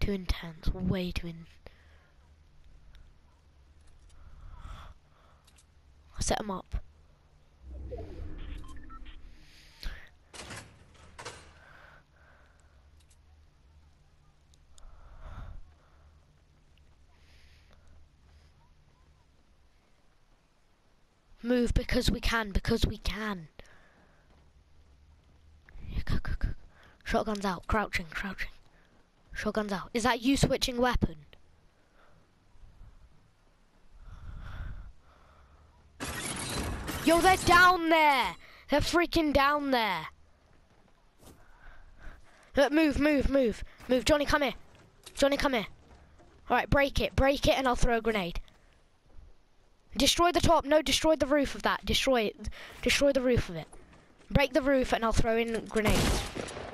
too intense. Way too Set them up. Move because we can, Shotguns out, crouching. Shotguns out. Is that you switching weapon? Yo, they're down there! They're freaking down there! Look, move. Johnny, come here. Alright, break it and I'll throw a grenade. Destroy the top, no, destroy the roof of that. Destroy it. Destroy the roof of it. Break the roof and I'll throw in grenades.